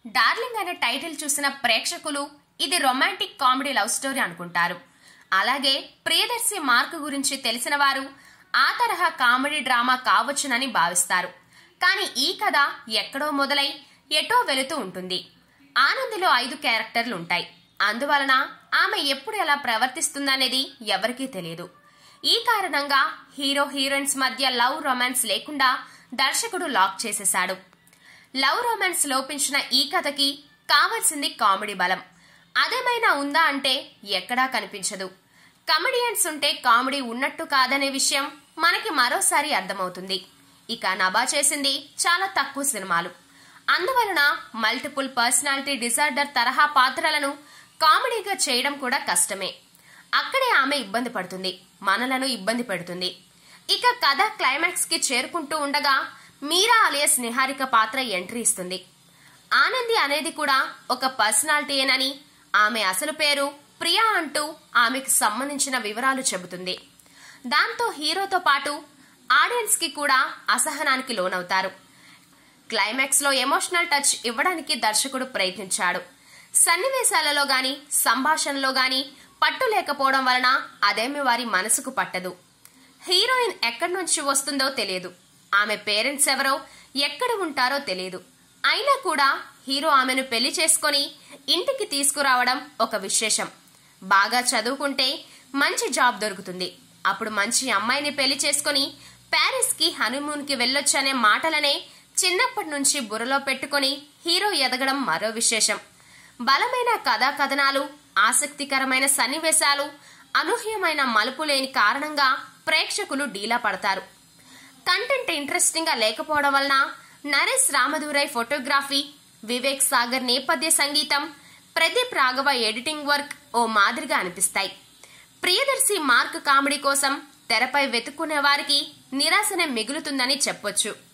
Darling అనే title చూసిన ప్రేక్షకులు ఇది రొమాంటిక్ కామెడీ లవ్ స్టోరీ అనుకుంటారు. అలాగే ప్రియదర్శి మార్క్ గురించి తెలిసిన వారు ఆ తరహా కామెడీ డ్రామా కావచ్చునని భావిస్తారు. కానీ ఈ కథ ఎక్కడో మొదలై ఎటో వెళుతూ ఉంటుంది. ఆనందిలో 5 క్యారెక్టర్లు ఉంటాయి. అందువలన ఆమె ఎప్పుడు ఎలా ప్రవర్తిస్తుందనేది ఎవరికీ తెలియదు. ఈ కారణంగా హీరో హీరోయిన్స్ మధ్య లవ్ రొమాన్స్ లేకుండా దర్శకుడు లాక్ చేసేశాడు. లవ్ రొమాన్స్ లోపించిన ఈ కథకి కావాల్సింది కామెడీ బలం. అదేమైనా ఉందా అంటే ఎక్కడా కనిపించదు. కమెడియన్స్ ఉంటే కామెడీ ఉన్నట్టు కాదనే విషయం మనకి మరోసారి అర్థమవుతుంది. ఇక నభా చేసింది చాలా తక్కువ సినిమాలు. అందువలన మల్టిపుల్ పర్సనాలిటీ డిజార్డర్ తరహా పాత్రలను కామెడీగా చేయడం కూడా కష్టమే. అక్కడే ఆమె ఇబ్బంది పడుతుంది, మనలను ఇబ్బంది పెడుతుంది. ఇక కథ క్లైమాక్స్ కి చేరుకుంటూ ఉండగా మీరా అలియాస్ నిహారిక పాత్ర ఎంట్రీ ఇస్తుంది. ఆనంది అనేది కూడా ఒక పర్సనాలిటీయేనని, ఆమె అసలు పేరు ప్రియా అంటూ ఆమెకు సంబంధించిన వివరాలు చెబుతుంది. దాంతో హీరోతో పాటు ఆడియన్స్ కి కూడా అసహనానికి లోనవుతారు. క్లైమాక్స్ లో ఎమోషనల్ టచ్ ఇవ్వడానికి దర్శకుడు ప్రయత్నించాడు. సన్నివేశాలలో గాని సంభాషణలో గాని పట్టు లేకపోవడం వలన అదేమి వారి మనసుకు పట్టదు. హీరోయిన్ ఎక్కడి నుంచి వస్తుందో తెలియదు, ఆమె పేరెంట్స్ ఎవరో ఎక్కడ ఉంటారో తెలియదు. అయినా కూడా హీరో ఆమెను పెళ్లి చేసుకుని ఇంటికి తీసుకురావడం ఒక విశేషం. బాగా చదువుకుంటే మంచి జాబ్ దొరుకుతుంది, అప్పుడు మంచి అమ్మాయిని పెళ్లి చేసుకుని ప్యారిస్ కి హనీమూన్ కి వెళ్ళొచ్చనే మాటలనే చిన్నప్పటి నుంచి బుర్రలో పెట్టుకుని హీరో ఎదగడం మరో విశేషం. బలమైన కథా కథనాలు, ఆసక్తికరమైన సన్నివేశాలు, అనూహ్యమైన మలుపు లేని కారణంగా ప్రేక్షకులు డీలా పడతారు. కంటెంట్ ఇంట్రెస్టింగ్ గా లేకపోవడం వలన నరేష్ రామదురై ఫోటోగ్రఫీ, వివేక్ సాగర్ నేపథ్య సంగీతం, ప్రదీప్ రాఘవ ఎడిటింగ్ వర్క్ ఓ మాదిరిగా అనిపిస్తాయి. ప్రియదర్శి మార్క్ కామెడీ కోసం తెరపై వెతుక్కునే వారికి నిరాశనే మిగులుతుందని చెప్పొచ్చు.